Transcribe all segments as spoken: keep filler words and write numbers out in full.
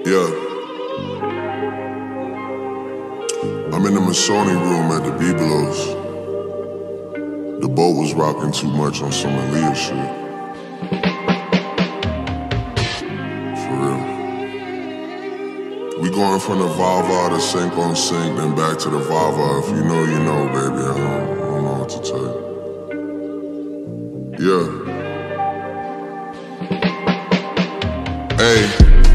Yeah. I'm in the Masoni room at the Bibelos. The boat was rocking too much on some Aaliyah shit. For real. We going from the Vava to Sink on Sink, then back to the Vava. If you know, you know, baby. I don't, I don't know what to tell you. Yeah. Hey.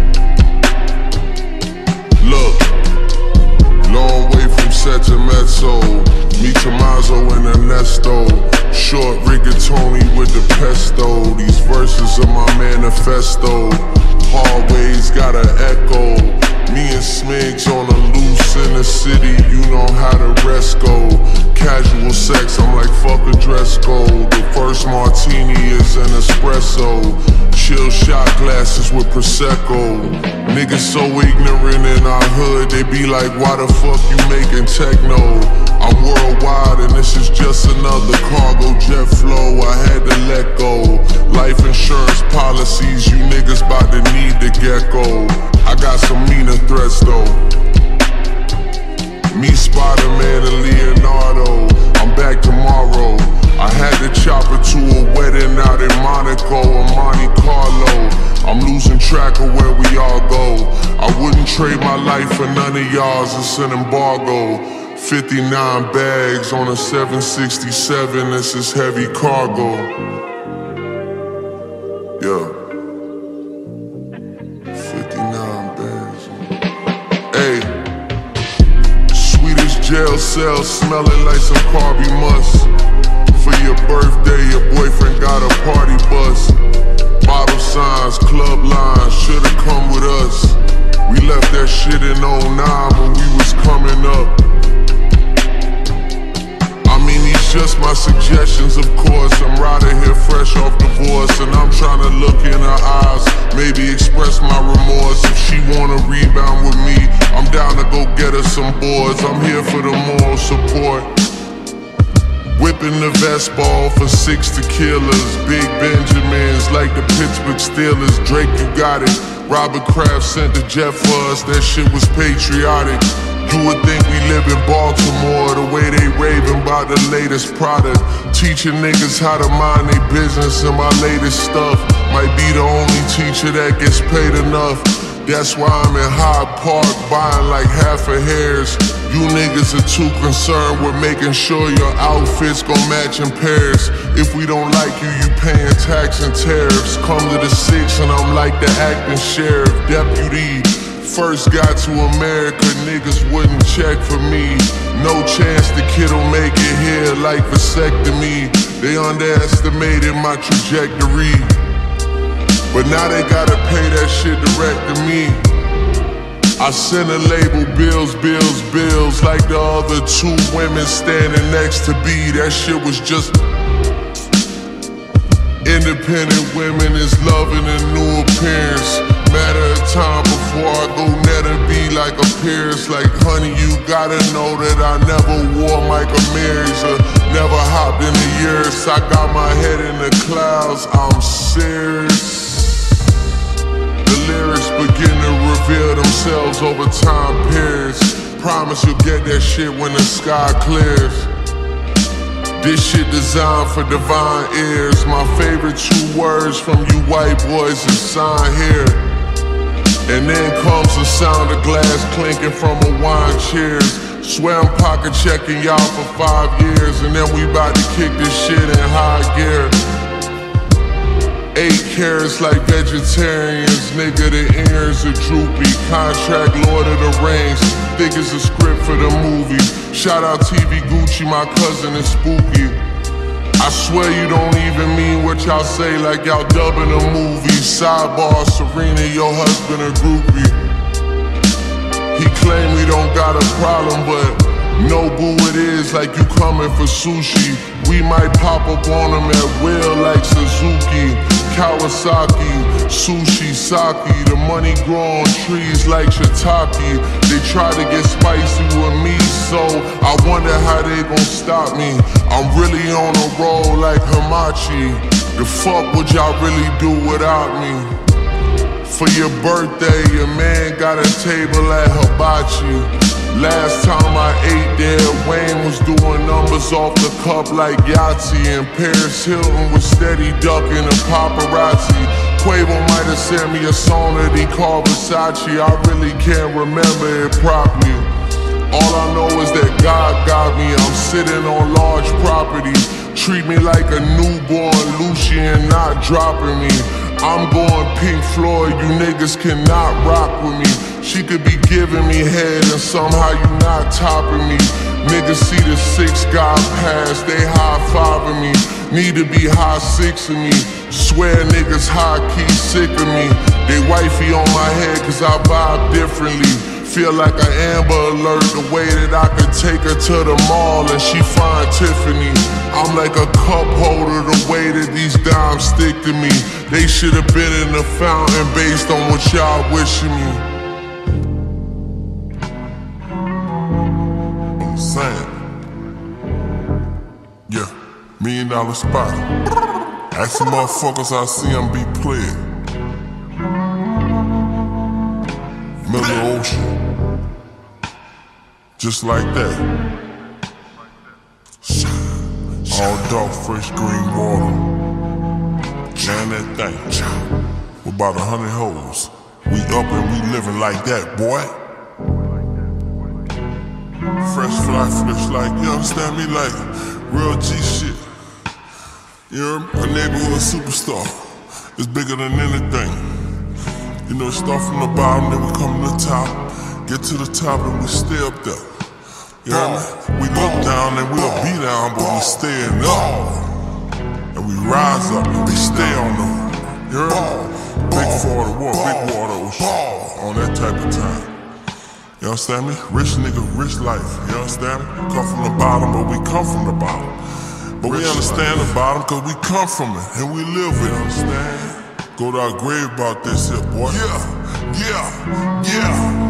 Look, long way from set to mezzo. Me, Tommaso, and Ernesto. Short rigatoni with the pesto. These verses are my manifesto. Hallways got an echo. Me and Smigs on the loose in the city. You know how the rest go. Casual sex, I'm like fuck a dress code. The first martini is an espresso. Chill shot glasses with Prosecco. Niggas so ignorant in our hood, they be like, why the fuck you making techno? I'm worldwide and this is just another cargo jet flow. I had to let go. Life insurance policies, you niggas bout to need the gecko. I got some meaner threats though. Me, Spider-Man, and Leonardo. I'm back tomorrow. I had to chop it to a wedding out in Monaco or Monte Carlo. I'm losing track of where we all go. I wouldn't trade my life for none of y'all's, it's an embargo. fifty-nine bags on a seven sixty-seven, this is heavy cargo. Yeah. fifty-nine bags. Hey. Swedish jail cell smelling like some carby must. For your birthday, your boyfriend got a party bus. Bottle signs, club lines, should've come with us. We left that shit in oh nine when we was coming up. I mean, these just my suggestions, of course. I'm right here fresh off divorce, and I'm trying to look in her eyes, maybe express my remorse. If she wanna rebound with me, I'm down to go get her some boards. I'm here for the moral support. Whipping the vest ball for six tequilas. Big Benjamins like the Pittsburgh Steelers. Drake, you got it. Robert Kraft sent the jet for us. That shit was patriotic. You would think we live in Baltimore, the way they raving about the latest product. Teaching niggas how to mind their business, and my latest stuff might be the only teacher that gets paid enough. That's why I'm in Hyde Park buying like half a hairs. You niggas are too concerned with making sure your outfits gon' match in pairs. If we don't like you, you paying tax and tariffs. Come to the six and I'm like the acting sheriff deputy. First got to America, niggas wouldn't check for me. No chance the kid'll make it here like vasectomy. They underestimated my trajectory. But now they gotta pay that shit direct to me. I sent a label, bills, bills, bills, like the other two women standing next to B. That shit was just independent women is loving a new appearance. Matter of time before I go net and be like a Pierce. Like, honey, you gotta know that I never wore Michael Myers or never hopped in the years. I got my head in the clouds, I'm serious. The lyrics begin to reveal themselves over time periods. Promise you'll get that shit when the sky clears. This shit designed for divine ears. My favorite two words from you white boys is sign here. And then comes the sound of glass clinking from a wine cheers. Swear I'm pocket checking y'all for five years, and then we bout to kick this shit in high gear. Eight carats like vegetarians, nigga, the ears are droopy. Contract Lord of the Rings, think it's a script for the movie. Shout out T V Gucci, my cousin is spooky. I swear you don't even mean what y'all say, like y'all dubbing a movie. Sidebar, Serena, your husband a groupie. He claim we don't got a problem, but no boo it is, like you coming for sushi. We might pop up on them at will like Suzuki, Kawasaki, sushi, sake. The money grow on trees like shiitake. They try to get spicy with me, so I wonder how they gon' stop me. I'm really on a roll like Hamachi. The fuck would y'all really do without me? For your birthday, your man got a table at Hibachi. Last time I ate there, Wayne was doing numbers off the cup like Yahtzee, and Paris Hilton was steady ducking the paparazzi. Quavo might have sent me a song that he called Versace. I really can't remember it properly. All I know is that God got me. I'm sitting on large properties. Treat me like a newborn Lucian, not dropping me. I'm going Pink Floyd, you niggas cannot rock with me. She could be giving me head and somehow you not topping me. Niggas see the six guy pass, they high-fiving me. Need to be high sixing me. Swear niggas high-key sick of me. They wifey on my head cause I vibe differently. Feel like an Amber Alert, the way that I could take her to the mall and she find Tiffany. I'm like a cup holder, the way that these dimes stick to me. They should have been in the fountain based on what y'all wishing me. I'm saying, yeah, million dollar spot. Ask some motherfuckers I see them be playing. Middle ocean, just like that. All dark, fresh green water. Man, that thing. With about a hundred hoes. We up and we living like that, boy. Fresh fly, fresh like, you understand me? Like real G shit. You know, a neighborhood superstar. It's bigger than anything. You know, start from the bottom, then we come to the top. Get to the top and we stay up there. You know what I mean? We look down and we'll be down, but we staying up. And we rise up and we stay on them. You heard me? Big water, water, big water ocean. On that type of time. You understand me? Rich nigga, rich life. You understand me? Come from the bottom, but we come from the bottom. But we understand the bottom cause we come from it and we live with it. Understand? Go to our grave about this here, boy. Yeah, yeah, yeah.